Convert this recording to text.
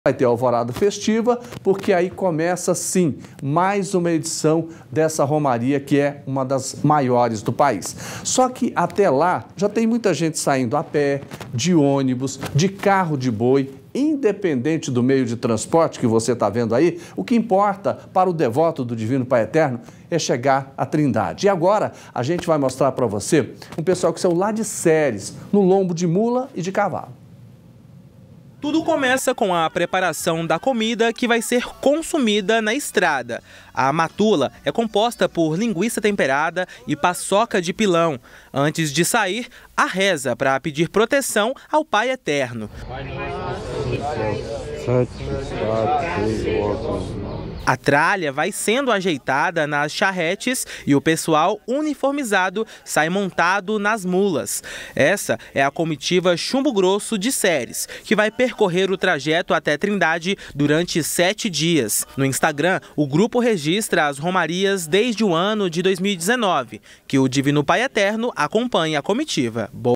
Vai ter alvorada festiva, porque aí começa, sim, mais uma edição dessa romaria, que é uma das maiores do país. Só que até lá já tem muita gente saindo a pé, de ônibus, de carro de boi, independente do meio de transporte que você está vendo aí. O que importa para o devoto do Divino Pai Eterno é chegar à Trindade. E agora a gente vai mostrar para você um pessoal que saiu lá de Séries, no lombo de mula e de cavalo. Tudo começa com a preparação da comida que vai ser consumida na estrada. A matula é composta por linguiça temperada e paçoca de pilão. Antes de sair, a reza para pedir proteção ao Pai Eterno. A tralha vai sendo ajeitada nas charretes e o pessoal uniformizado sai montado nas mulas. Essa é a comitiva Chumbo Grosso de Séries, que vai percorrer o trajeto até Trindade durante 7 dias. No Instagram, o grupo registra as romarias desde o ano de 2019, que o Divino Pai Eterno acompanha a comitiva.